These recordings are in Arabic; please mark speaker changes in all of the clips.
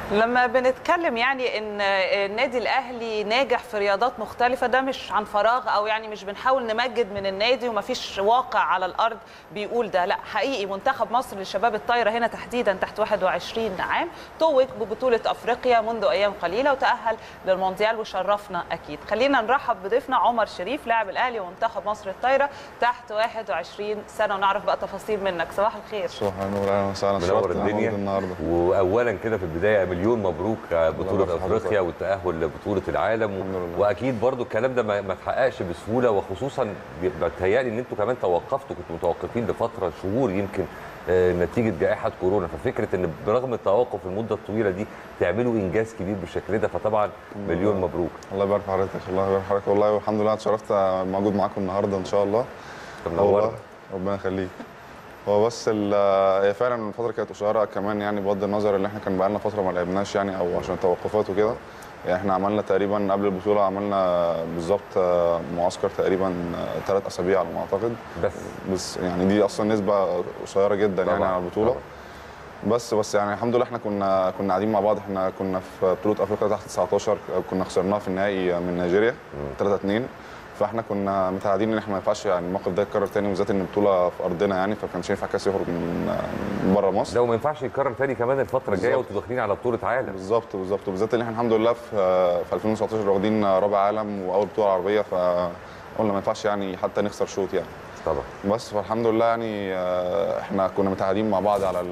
Speaker 1: لما بنتكلم يعني ان النادي الاهلي ناجح في رياضات مختلفه، ده مش عن فراغ او يعني مش بنحاول نمجد من النادي ومفيش واقع على الارض بيقول ده، لا حقيقي منتخب مصر للشباب الطايره هنا تحديدا تحت 21 عام توج ببطوله افريقيا منذ ايام قليله وتاهل للمونديال وشرفنا اكيد. خلينا نرحب بضيفنا عمر شريف لاعب الاهلي ومنتخب مصر الطايره تحت 21 سنه ونعرف بقى تفاصيل منك. صباح الخير.
Speaker 2: صباح النور، اهلا وسهلا.
Speaker 3: منور الدنيا
Speaker 2: النهارده.
Speaker 3: واولا كده في البدايه مليون مبروك بطوله افريقيا والتاهل لبطوله العالم. واكيد برضو الكلام ده ما اتحققش بسهوله، وخصوصا بتهيألي ان انتوا كمان توقفتوا، كنتوا متوقفين لفتره شهور يمكن نتيجه جائحه كورونا، ففكره ان برغم التوقف المده الطويله دي تعملوا انجاز كبير بالشكل ده، فطبعا مليون مبروك.
Speaker 2: الله يبارك في حضرتك. الله يبارك في حضرتك والله، والحمد لله اتشرفت موجود معاكم النهارده ان شاء الله.
Speaker 3: منورنا.
Speaker 2: ربنا يخليك. هو بس هي فعلا الفتره كانت قصيره كمان، يعني بغض النظر ان احنا كان بقى لنا فتره ما لعبناش يعني او عشان توقفات وكده. يعني احنا عملنا تقريبا قبل البطوله عملنا بالظبط معسكر تقريبا 3 اسابيع على ما اعتقد، بس يعني دي اصلا نسبه قصيره جدا طبعا. يعني على البطوله طبعا. بس يعني الحمد لله احنا كنا قاعدين مع بعض. احنا كنا في بطوله افريقيا تحت 19 كنا خسرناها في النهائي من نيجيريا 3-2، فاحنا كنا متعودين ان احنا ما ينفعش يعني الموقف ده يتكرر تاني، بالذات ان البطوله في ارضنا يعني، فما كانش ينفع كاس يخرج من بره مصر.
Speaker 3: لو ما ينفعش يتكرر تاني كمان الفتره الجايه وانتوا داخلين على بطوله عالم.
Speaker 2: بالظبط بالذات ان احنا الحمد لله في 2019 واخدين رابع عالم واول بطوله عربيه، فقلنا ما ينفعش يعني حتى نخسر شوط يعني.
Speaker 3: طبعا.
Speaker 2: بس فالحمد لله يعني احنا كنا متعودين مع بعض على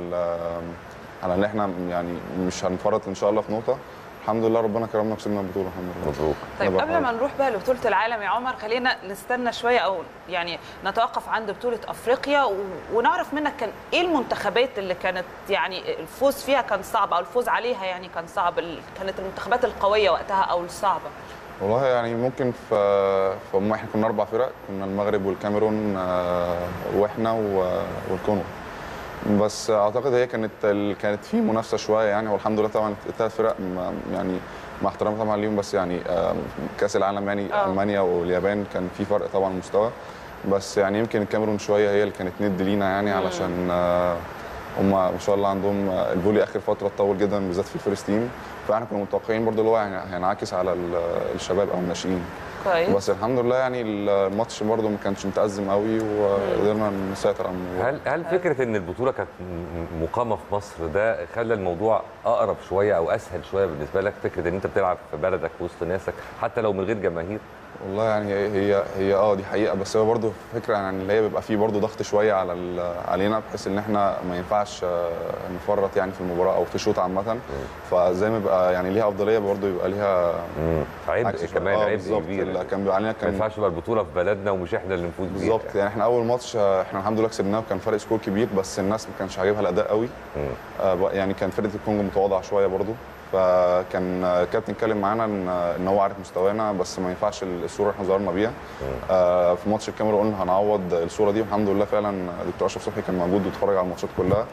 Speaker 2: ان احنا يعني مش هنفرط ان شاء الله في نقطه. الحمد لله ربنا كرمنا وكسبنا البطوله الحمد لله.
Speaker 3: مبروك.
Speaker 1: طيب قبل ما نروح بقى لبطوله العالم يا عمر، خلينا نستنى شويه او يعني نتوقف عند بطوله افريقيا ونعرف منك كان ايه المنتخبات اللي كانت يعني الفوز فيها كان صعب او الفوز عليها يعني كان صعب، كانت المنتخبات القويه وقتها او الصعبه؟
Speaker 2: والله يعني ممكن احنا كنا 4 فرق، كنا المغرب والكاميرون واحنا والكونغو، بس اعتقد هي كانت في منافسه شويه يعني، والحمد لله طبعا ال3 فرق يعني مع احترامي طبعا ليهم، بس يعني كاس العالم يعني المانيا واليابان كان في فرق طبعا مستوى، بس يعني يمكن الكاميرون شويه هي اللي كانت ند لينا يعني علشان هم ما شاء الله عندهم الفولي اخر فتره اتطور جدا بالذات في الفيرست تيم، فاحنا كنا متوقعين برضو اللي هو يعني هينعكس على الشباب او الناشئين.
Speaker 1: كويس.
Speaker 2: بس الحمد لله يعني الماتش برضو ما كانش متأزم قوي وقدرنا نسيطر على الموضوع.
Speaker 3: هل فكره ان البطوله كانت مقامه في مصر ده خلى الموضوع اقرب شويه او اسهل شويه بالنسبه لك، فكره ان انت بتلعب في بلدك وسط ناسك حتى لو من غير جماهير؟
Speaker 2: والله يعني هي دي حقيقه، بس هو برضه فكره يعني اللي هي بيبقى فيه برضه ضغط شويه علينا، بحيث ان احنا ما ينفعش نفرط يعني في المباراه او في الشوط عامه، فزي ما بيبقى يعني ليها افضليه برضه يبقى ليها
Speaker 3: عبء كمان، عبء كبير.
Speaker 2: كان بيبقى علينا،
Speaker 3: ما ينفعش تبقى البطوله في بلدنا ومش احنا اللي نفوز بيها.
Speaker 2: بالظبط يعني احنا اول ماتش احنا الحمد لله كسبناه وكان فرق سكور كبير، بس الناس ما كانش عاجبها الاداء قوي. يعني كان فرقه الكونغو متواضعه شويه برضه، فكان الكابتن اتكلم معانا ان هو عارف مستوانا، بس ما ينفعش الصوره اللي احنا ظهرنا بيها. في ماتش الكاميرون قلنا هنعوض الصوره دي، والحمد لله فعلا دكتور اشرف صبحي كان موجود واتفرج على الماتشات كلها،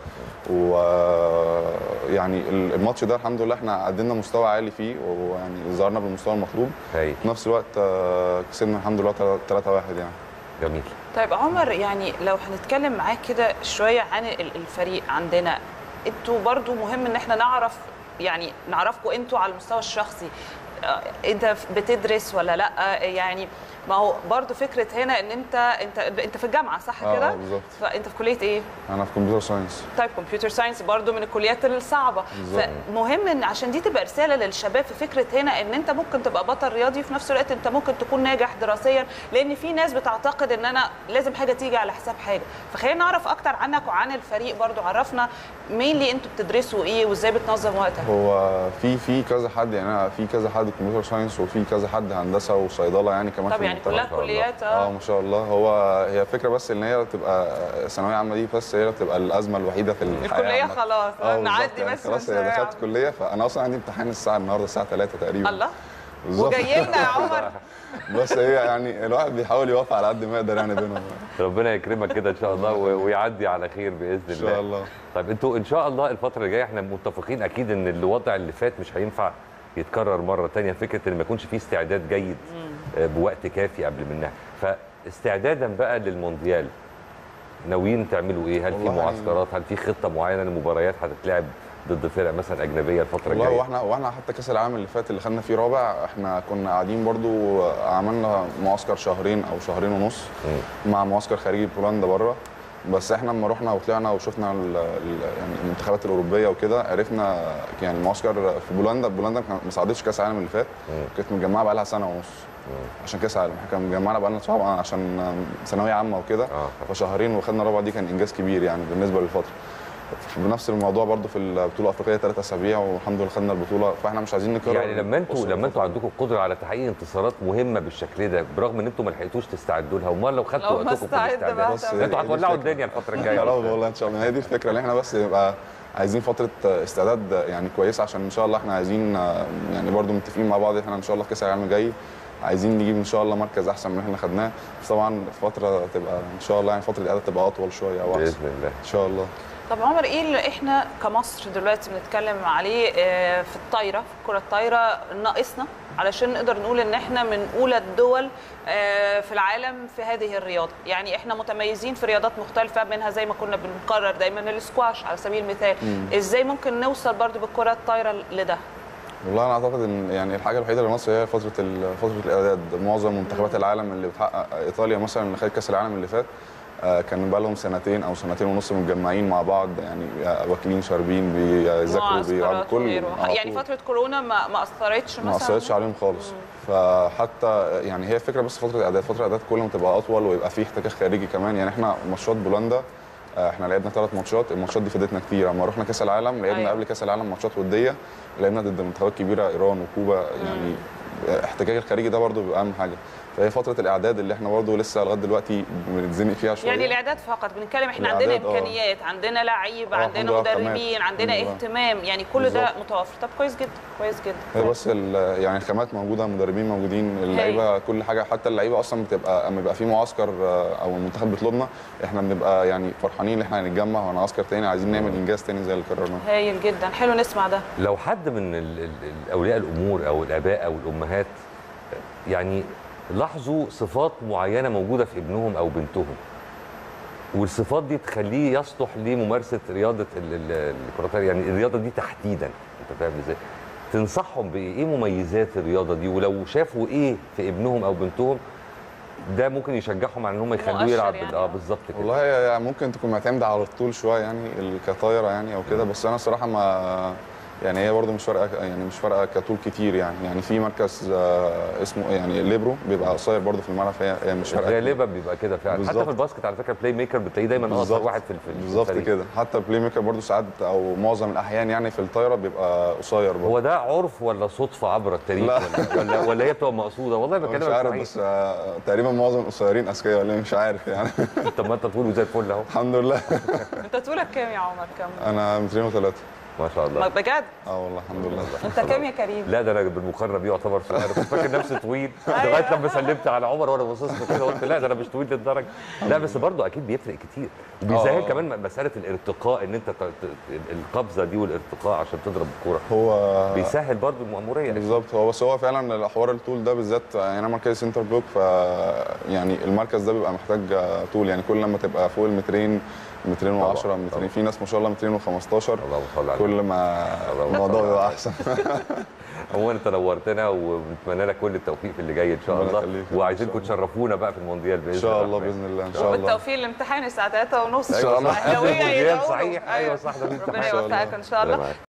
Speaker 2: ويعني الماتش ده الحمد لله احنا قدمنا مستوى عالي فيه، ويعني ظهرنا بالمستوى المطلوب. في نفس الوقت كسبنا الحمد لله 3-1 يعني.
Speaker 3: جميل.
Speaker 1: طيب عمر، يعني لو هنتكلم معاك كده شويه عن الفريق عندنا، انتوا برضو مهم ان احنا نعرفكم انتوا على المستوى الشخصي، انت بتدرس ولا لا؟ يعني ما هو برضو فكره هنا ان انت في الجامعه صح كده؟
Speaker 2: بالظبط.
Speaker 1: فانت في كليه ايه؟
Speaker 2: انا في كمبيوتر ساينس.
Speaker 1: طيب كمبيوتر ساينس برضو من الكليات الصعبه، فمهم ان عشان دي تبقى رساله للشباب في فكره هنا ان انت ممكن تبقى بطل رياضي وفي نفس الوقت انت ممكن تكون ناجح دراسيا، لان في ناس بتعتقد ان انا لازم حاجه تيجي على حساب حاجه. فخلينا نعرف اكتر عنك وعن الفريق برضو، عرفنا مين اللي انتوا بتدرسوا ايه وازاي بتنظم وقتك.
Speaker 2: هو في كذا حد يعني، انا في كذا حد كمبيوتر ساينس وفي كذا حد هندسه وصيدله يعني كمان.
Speaker 1: طب يعني كلها كليات
Speaker 2: ما شاء الله. هي فكره بس ان هي تبقى ثانويه عامه دي، بس هي تبقى الازمه الوحيده في الحياه.
Speaker 1: الكليه خلاص نعدي يعني بس
Speaker 2: خلاص هي دخلت كليه، فانا اصلا عندي امتحان النهارده الساعه 3 تقريبا.
Speaker 1: الله وجاي لنا يا عمر.
Speaker 2: بس هي يعني الواحد بيحاول يوفق على قد ما يقدر يعني بينهم.
Speaker 3: ربنا يكرمك كده ان شاء الله ويعدي على خير باذن الله.
Speaker 2: ان شاء الله.
Speaker 3: طيب انتوا ان شاء الله الفتره اللي جايه احنا متفقين اكيد ان الوضع اللي فات مش هينفع يتكرر مره ثانيه، فكره ان ما يكونش فيه استعداد جيد بوقت كافي قبل منها، فاستعدادا بقى للمونديال ناويين تعملوا ايه؟ هل في معسكرات؟ هل في خطه معينه للمباريات هتتلعب ضد فرق مثلا اجنبيه الفتره الجايه؟
Speaker 2: والله واحنا حتى كاس العالم اللي فات اللي خدنا فيه رابع، احنا كنا قاعدين برضو عملنا معسكر شهرين او شهرين ونص مع معسكر خارجي بولندا بره. بس احنا لما رحنا وطلعنا وشفنا يعني المنتخبات الاوروبيه وكده، عرفنا يعني المعسكر في بولندا ما صعدتش كاس العالم اللي فات، كانت متجمعه بقى لها سنه ونص عشان كاس العالم. احنا كنا مجمعنا بقى لنا طبعا عشان ثانويه عامه وكده، فشهرين وخدنا رابع، دي كان انجاز كبير يعني بالنسبه للفتره. بنفس الموضوع برضو في البطوله الافريقيه 3 اسابيع والحمد لله خدنا البطوله، فاحنا مش عايزين نكرر.
Speaker 3: يعني لما انتوا عندكم القدره على تحقيق انتصارات مهمه بالشكل ده، برغم ان انتوا ما لحقتوش تستعدوا لها، امال لو خدتوا وقتكم في الاستعداد انتوا هتولعوا الدنيا الفتره الجايه.
Speaker 2: يا رب والله ان شاء الله. هي دي الفكره، اللي احنا بس يبقى عايزين فتره استعداد يعني كويسه، عشان ان شاء الله احنا عايزين يعني برضو متفقين مع بعض احنا ان شاء الله في كاس العالم الجاي عايزين نجيب ان شاء الله مركز احسن من اللي احنا خدناه. بس طبعا فتره تبقى ان شاء الله يعني فتره الاعداد تبقى اطول شويه او احسن
Speaker 3: باذن الله
Speaker 2: ان شاء الله.
Speaker 1: طب عمر، ايه اللي احنا كمصر دلوقتي بنتكلم عليه في الطايره، في الكره الطايره ناقصنا علشان نقدر نقول ان احنا من اولى الدول في العالم في هذه الرياضه؟ يعني احنا متميزين في رياضات مختلفه، منها زي ما كنا بنقرر دايما الاسكواش على سبيل المثال. ازاي ممكن نوصل برضو بالكره الطايره لده؟
Speaker 2: والله انا اعتقد ان يعني الحاجه الوحيده لمصر هي فتره الاعداد. معظم منتخبات العالم اللي بتحقق، ايطاليا مثلا اللي خدت كاس العالم اللي فات كان بقى لهم سنتين او سنتين ونص متجمعين مع بعض، يعني واكلين شاربين بيذاكروا بيلعبوا كل
Speaker 1: يعني فتره كورونا ما اثرتش مثلا؟
Speaker 2: ما اثرتش عليهم خالص. فحتى يعني هي فكره بس فتره الاعداد كل ما تبقى اطول ويبقى فيه احتكاك خارجي كمان. يعني احنا ماتشات بولندا احنا لعبنا 3 ماتشات، الماتشات دي فادتنا كتير. لما رحنا كاس العالم لعبنا قبل كاس العالم ماتشات وديه، لعبنا ضد منتخبات كبيره ايران وكوبا. يعني الاحتكاك الخارجي ده برضو بيبقى اهم حاجه. فهي فتره الاعداد اللي احنا برضو لسه لغايه دلوقتي بنتزنق فيها شويه.
Speaker 1: يعني الاعداد فقط بنتكلم، احنا عندنا امكانيات، عندنا لعيبه، عندنا مدربين، عندنا اهتمام، يعني كل بالزبط. ده متوفر. طب كويس جدا كويس جدا.
Speaker 2: هي بس يعني الخامات موجوده، المدربين موجودين، اللعيبه كل حاجه. حتى اللعيبه اصلا بتبقى اما بيبقى في معسكر او المنتخب بيطلبنا، احنا بنبقى يعني فرحانين ان احنا هنتجمع وهنعسكر تاني، عايزين نعمل انجاز تاني زي اللي قررناه.
Speaker 1: هايل جدا، حلو نسمع ده.
Speaker 3: لو حد من اولياء الامور او الاباء او الامهات يعني لاحظوا صفات معينه موجوده في ابنهم او بنتهم، والصفات دي تخليه يصلح لممارسه رياضه الكره، يعني الرياضه دي تحديدا، انت فاهم ازاي؟ تنصحهم بايه؟ ايه مميزات الرياضه دي؟ ولو شافوا ايه في ابنهم او بنتهم ده ممكن يشجعهم على ان هم يخلوه يلعب
Speaker 1: يعني.
Speaker 3: بالظبط كده.
Speaker 2: والله يعني ممكن تكون معتمده على الطول شويه يعني كطايره يعني او كده، بس انا الصراحه ما يعني هي برضه مش فارقه كطول كتير يعني في مركز اسمه يعني ليبرو بيبقى قصير برضه في الملعب، فهي مش فارقه.
Speaker 3: غالبا بيبقى كده فعلا بالزبط. حتى في الباسكت على فكره بلاي ميكر بتلاقيه دايما اقصر واحد في
Speaker 2: بالظبط كده. حتى البلاي ميكر برضه ساعات او معظم الاحيان يعني في الطايره بيبقى قصير برضه.
Speaker 3: هو ده عرف ولا صدفه عبر التاريخ ولا هي بتبقى مقصوده؟ والله بكلمك
Speaker 2: مش عارف بس تقريبا معظم القصيرين اذكياء ولا مش عارف يعني.
Speaker 3: طب ما انت طول زي الفل اهو.
Speaker 2: الحمد لله.
Speaker 1: انت طولك كام يا عمر؟ كام؟
Speaker 2: انا 203.
Speaker 3: ما شاء الله.
Speaker 1: بجد؟
Speaker 2: والله الحمد لله.
Speaker 1: انت كام يا كريم؟
Speaker 3: لا ده انا بالمقارنه بيه يعتبر صغير، كنت فاكر نفسي طويل لغايه لما سلمت على عمر وانا باصص له كده قلت لا ده انا مش طويل للدرجه. لا بس برضه اكيد بيفرق كتير، وبيسهل كمان مساله الارتقاء، ان انت القفزه دي والارتقاء عشان تضرب الكوره
Speaker 2: هو
Speaker 3: بيسهل برضه المأموريه.
Speaker 2: بالظبط. هو فعلا حوار الطول ده بالذات، يعني انا مركز سنتر بلوك، ف يعني المركز ده بيبقى محتاج طول، يعني كل لما تبقى فوق المترين 210 200 في ناس ما شاء الله 215.
Speaker 3: اللهم صل على
Speaker 2: كل ما الموضوع يبقى احسن.
Speaker 3: عموما انت نورتنا ونتمنى لك كل التوفيق في اللي جاي ان شاء الله، وعايزينكم تشرفونا بقى في المونديال باذن الله.
Speaker 2: ان شاء الله باذن الله ان شاء الله.
Speaker 1: والتوفيق الامتحان الساعه 3:30
Speaker 2: ان شاء الله.
Speaker 3: المونديال صحيح. ايوه صح ده
Speaker 1: ربنا يوفقك ان شاء الله.